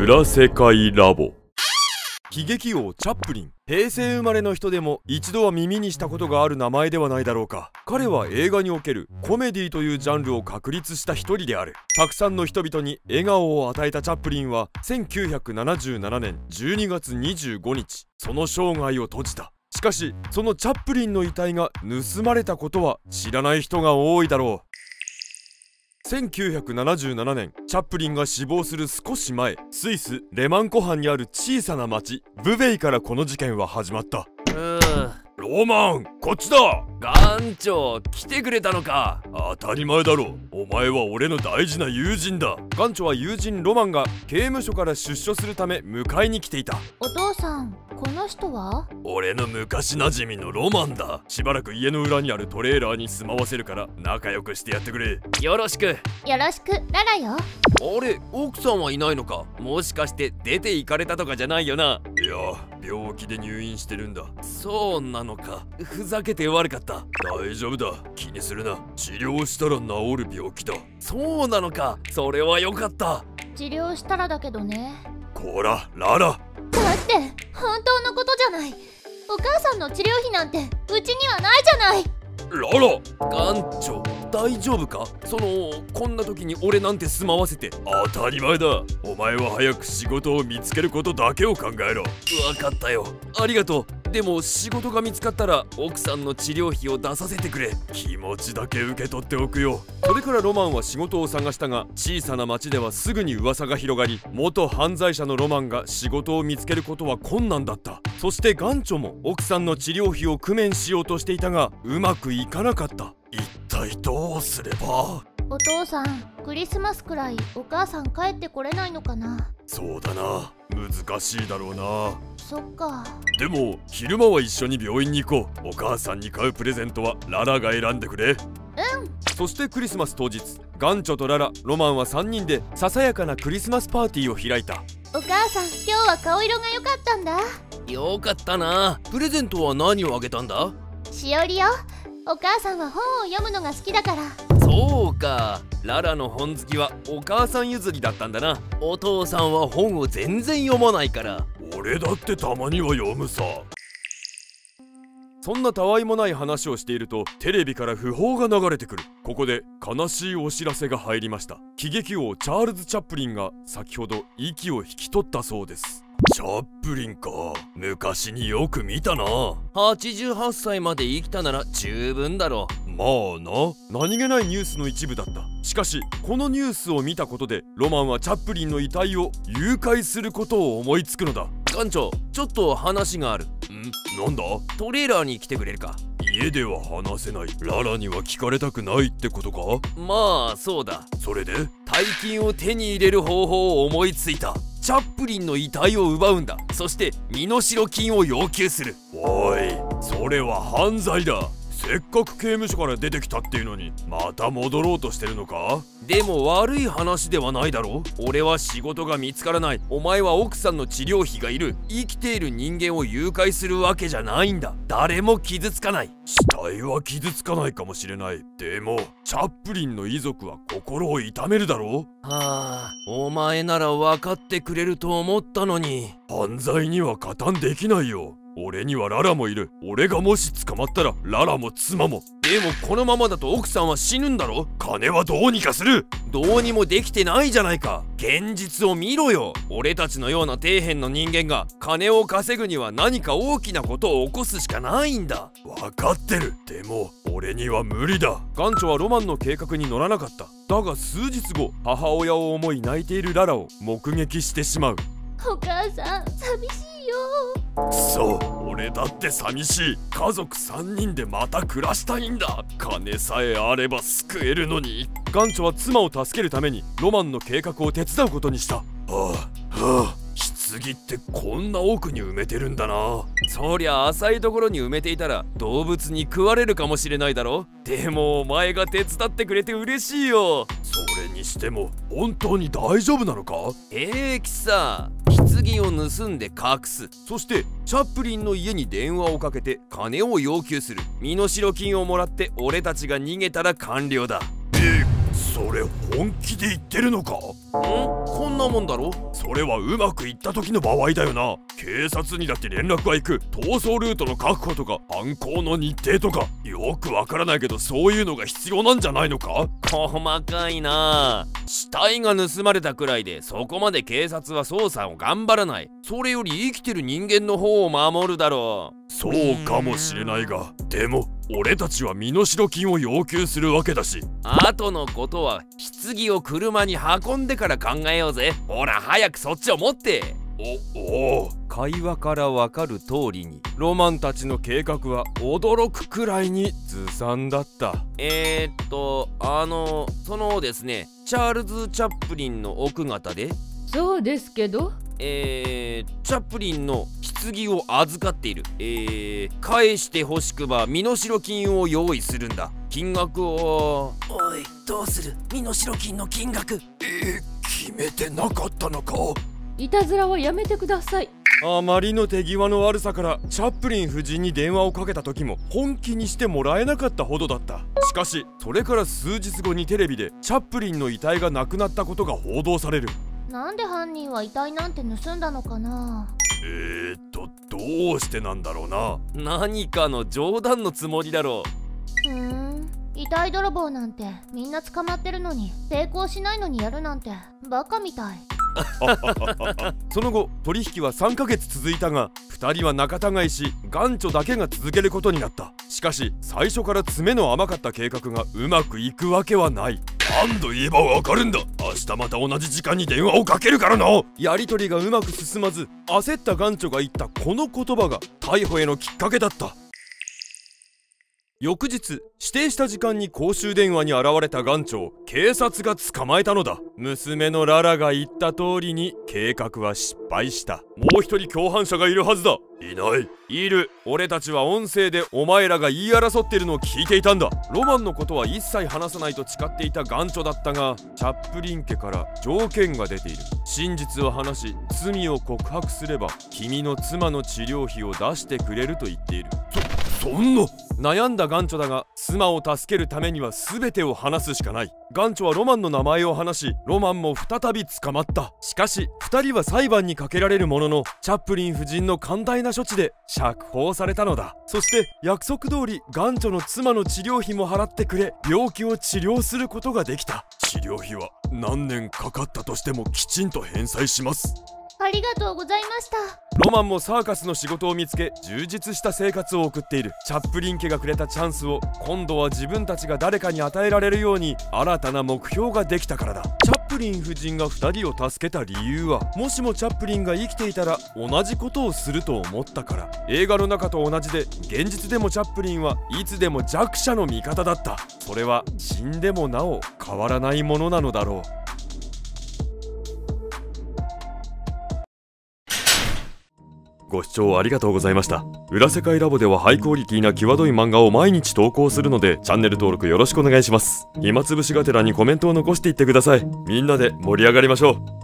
裏世界ラボ。喜劇王チャップリン、平成生まれの人でも一度は耳にしたことがある名前ではないだろうか。彼は映画におけるコメディというジャンルを確立した一人である。たくさんの人々に笑顔を与えたチャップリンは1977年12月25日その生涯を閉じた。しかしそのチャップリンの遺体が盗まれたことは知らない人が多いだろう。1977年、チャップリンが死亡する少し前、スイス・レマン湖畔にある小さな町ブベイからこの事件は始まった。ロマン、こっちだ。 艦長、来てくれたのか。 当たり前だろ。お前は俺の大事な友人だ。艦長は友人ロマンが刑務所から出所するため迎えに来ていた。 お父さん、この人は？ 俺の昔なじみのロマンだ。しばらく家の裏にあるトレーラーに住まわせるから仲良くしてやってくれ。 よろしく。 よろしく、ララよ。 あれ、奥さんはいないのか。もしかして出て行かれたとかじゃないよな。 いや、病気で入院してるんだ。 そうなのか。ふざけて悪かった。 大丈夫だ、気にするな。治療したら治る病気だ。 そうなのか。それはよかった。 治療したらだけどね。 こら、ララ。 だって本当のことじゃない。お母さんの治療費なんてうちにはないじゃない。 ララ。 艦長、大丈夫か。こんな時に俺なんて住まわせて。 当たり前だ。お前は早く仕事を見つけることだけを考えろ。 分かったよ。ありがとう。でも仕事が見つかったら奥さんの治療費を出させてくれ。 気持ちだけ受け取っておくよ。それからロマンは仕事を探したが、小さな町ではすぐに噂が広がり、元犯罪者のロマンが仕事を見つけることは困難だった。そしてガンチョも奥さんの治療費を工面しようとしていたが、うまくいかなかった。一体どうすれば。 お父さん、クリスマスくらいお母さん帰ってこれないのかな。 そうだな、難しいだろうな。 そっか。 でも昼間は一緒に病院に行こう。お母さんに買うプレゼントはララが選んでくれ。そしてクリスマス当日、ガンチョとララ、ロマンは3人でささやかなクリスマスパーティーを開いた。 お母さん、今日は顔色が良かったんだ。 よかったな。プレゼントは何をあげたんだ。 しおりよ。お母さんは本を読むのが好きだから。 そうか。ララの本好きはお母さん譲りだったんだな。お父さんは本を全然読まないから。 俺だってたまには読むさ。そんなたわいもない話をしていると、テレビから訃報が流れてくる。ここで悲しいお知らせが入りました。喜劇王チャールズ・チャップリンが先ほど息を引き取ったそうです。チャップリンか、昔によく見たな。 88歳まで生きたなら十分だろう。 まあな、何気ないニュースの一部だった。しかしこのニュースを見たことで、ロマンはチャップリンの遺体を誘拐することを思いつくのだ。 艦長、ちょっと話がある。 なんだ。 トレーラーに来てくれるか。 家では話せない。ララには聞かれたくないってことか。 まあそうだ。 それで大金を手に入れる方法を思いついた。チャップリンの遺体を奪うんだ。そして身代金を要求する。 おい、それは犯罪だ。せっかく刑務所から出てきたっていうのに、また戻ろうとしてるのか。 でも悪い話ではないだろう。俺は仕事が見つからない。お前は奥さんの治療費がいる。生きている人間を誘拐するわけじゃないんだ。誰も傷つかない。 死体は傷つかないかもしれない。でもチャップリンの遺族は心を痛めるだろう。 はあ、お前なら分かってくれると思ったのに。 犯罪には加担できないよ。俺にはララもいる。俺がもし捕まったらララも妻も。 でもこのままだと奥さんは死ぬんだろ。 金はどうにかする。 どうにもできてないじゃないか。現実を見ろよ。俺たちのような底辺の人間が金を稼ぐには何か大きなことを起こすしかないんだ。 分かってる。でも俺には無理だ。ガンチョはロマンの計画に乗らなかった。だが数日後、母親を思い泣いているララを目撃してしまう。 お母さん、寂しいよ。 くそ、俺だって寂しい。家族3人でまた暮らしたいんだ。金さえあれば救えるのに。ガンチョは妻を助けるためにロマンの計画を手伝うことにした。棺ってこんな奥に埋めてるんだな。 そりゃ浅いところに埋めていたら動物に食われるかもしれないだろ。でもお前が手伝ってくれて嬉しいよ。 それにしても本当に大丈夫なのか。 平気さ。棺を盗んで隠す。 そしてチャップリンの家に電話をかけて金を要求する。 身代金をもらって俺たちが逃げたら完了だ。 それ本気で言ってるのか？ こんなもんだろ。 それはうまくいった時の場合だよな。警察にだって連絡は行く。逃走ルートの確保とか犯行の日程とかよくわからないけど、そういうのが必要なんじゃないのか？ 細かいな。死体が盗まれたくらいでそこまで警察は捜査を頑張らない。それより生きてる人間の方を守るだろう。 そうかもしれないが、でも俺たちは身代金を要求するわけだし。 後のことは棺を車に運んでから考えようぜ。ほら早くそっちを持って。 おお。 会話からわかる通りにロマンたちの計画は驚くくらいにずさんだった。 そのですね、チャールズ・チャップリンの奥方で。 そうですけど。 チャップリンの棺を預かっている。返してほしくば身代金を用意するんだ。金額を。 おい、どうする？身代金の金額。 決めてなかったのか？ いたずらはやめてください。 あまりの手際の悪さからチャップリン夫人に電話をかけた時も本気にしてもらえなかったほどだった。しかしそれから数日後にテレビでチャップリンの遺体がなくなったことが報道される。 なんで犯人は遺体なんて盗んだのかな？ どうしてなんだろうな。 何かの冗談のつもりだろう。 遺体泥棒なんてみんな捕まってるのに抵抗しないのにやるなんてバカみたい。 その後取引は3ヶ月続いたが、2人は仲違いし元祖だけが続けることになった。しかし最初から詰めの甘かった計画がうまくいくわけはない。何度言えばわかるんだ。明日また同じ時間に電話をかけるからな。やり取りがうまく進まず、焦った元祖が言ったこの言葉が逮捕へのきっかけだった。翌日、指定した時間に公衆電話に現れた元祖を警察が捕まえたのだ。娘のララが言った通りに計画は失敗した。もう一人共犯者がいるはずだ。いない。いる。俺たちは音声でお前らが言い争ってるのを聞いていたんだ。ロマンのことは一切話さないと誓っていた元祖だったが、チャップリン家から条件が出ている。真実を話し罪を告白すれば君の妻の治療費を出してくれると言っている。そんな。悩んだ元祖だが、妻を助けるためには全てを話すしかない。元祖はロマンの名前を話し、ロマンも再び捕まった。しかし2人は裁判にかけられるものの、チャップリン夫人の寛大な処置で釈放されたのだ。そして約束通り元祖の妻の治療費も払ってくれ、病気を治療することができた。治療費は何年かかったとしてもきちんと返済します。 ありがとうございました。 ロマンもサーカスの仕事を見つけ充実した生活を送っている。チャップリン家がくれたチャンスを今度は自分たちが誰かに与えられるように新たな目標ができたからだ。チャップリン夫人が2人を助けた理由は、もしもチャップリンが生きていたら同じことをすると思ったから。映画の中と同じで現実でもチャップリンはいつでも弱者の味方だった。それは死んでもなお変わらないものなのだろう。ご視聴ありがとうございました。裏世界ラボではハイクオリティな際どい漫画を毎日投稿するので、チャンネル登録よろしくお願いします。暇つぶしがてらにコメントを残していってください。みんなで盛り上がりましょう。